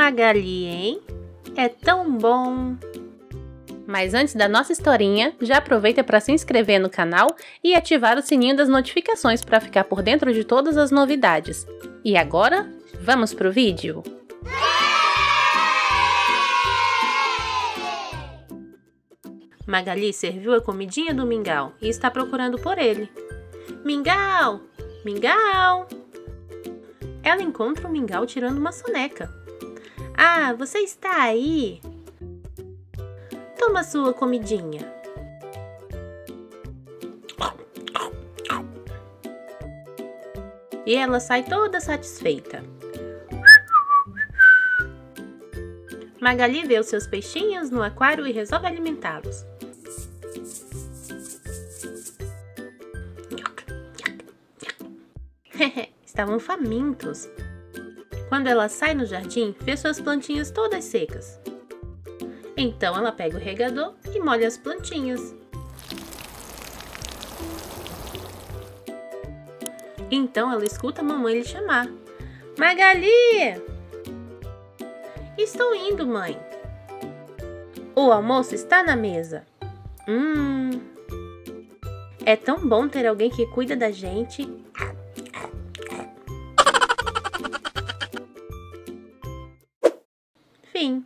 Magali, hein? É tão bom! Mas antes da nossa historinha, já aproveita para se inscrever no canal e ativar o sininho das notificações para ficar por dentro de todas as novidades. E agora, vamos pro vídeo? Magali serviu a comidinha do Mingau e está procurando por ele. Mingau! Mingau! Ela encontra o Mingau tirando uma soneca. Ah, você está aí? Toma sua comidinha. E ela sai toda satisfeita. Magali vê os seus peixinhos no aquário e resolve alimentá-los. Estavam famintos. Quando ela sai no jardim, vê suas plantinhas todas secas. Então ela pega o regador e molha as plantinhas. Então ela escuta a mamãe lhe chamar. Magali! Estou indo, mãe. O almoço está na mesa. É tão bom ter alguém que cuida da gente. Fim.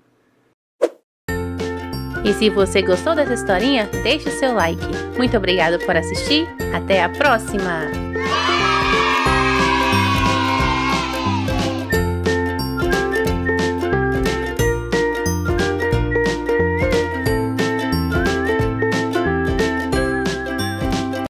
E se você gostou dessa historinha, deixe seu like. Muito obrigada por assistir. Até a próxima!